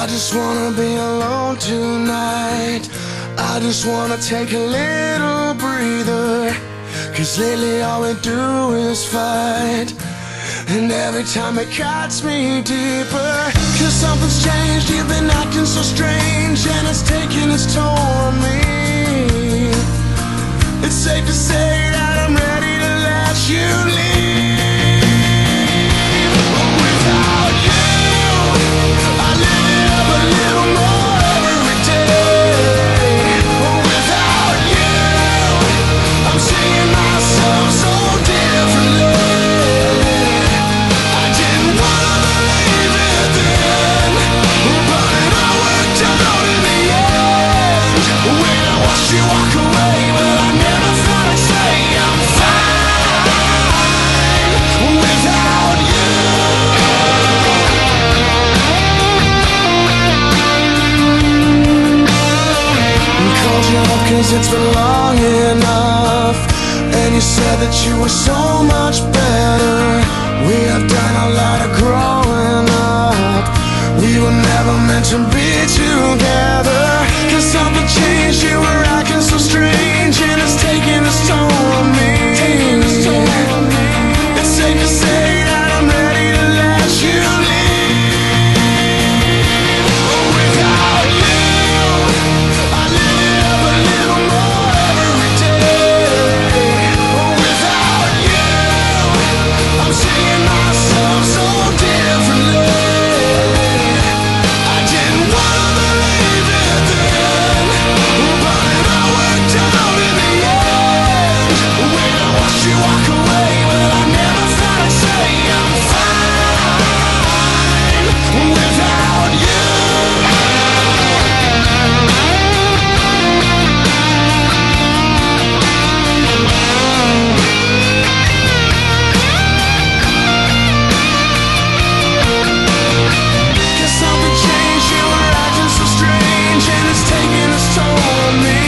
I just wanna be alone tonight. I just wanna take a little breather, 'cause lately all we do is fight, and every time it cuts me deeper. 'Cause something's changed, you've been acting so strange, and it's taking its toll on me. It's safe to say that I'm ready to let you leave. But without you, I live a little more every day. But without you, I'm seeing myself so differently. I didn't wanna believe it then, but it all worked out in the end. When I watched you walk away, well, I never thought I'd say I'm fine without you. Called you up 'cause it's been long enough, and you said that you were so much better. We have done a lot of growing up. We were never meant to be together. 'Cause something changed, you were acting so strange, and it's taking its toll on me. It's safe to say that I'm ready to let you leave. But without you, I live a little more every day. But without you, I'm seeing myself so differently. I didn't wanna believe it then, but it all worked out in the end. When I watched you walk away, well, I never thought I'd say I'm fine without you. Cause something changed, you were acting so strange, and it's taking its toll on me.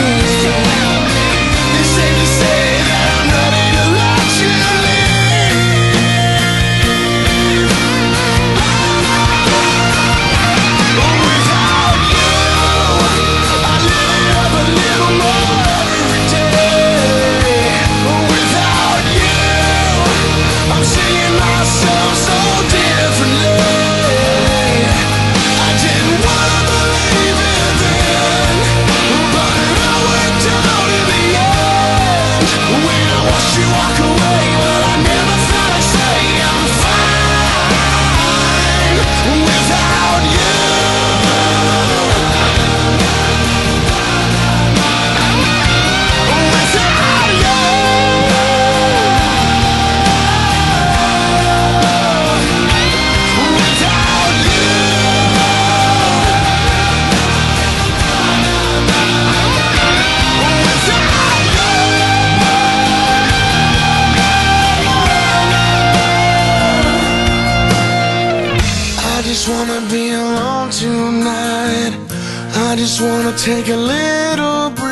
It's safe to say that I'm ready to let you leave. But without you, I live a little more every day. But without you, I'm seeing myself so differently. I didn't wanna believe it then, but it all worked out in the end. When I watched you walk away, well, I never thought I'd say I'm fine without you. Without you. Without you. I just wanna be alone tonight. I just wanna take a little breath,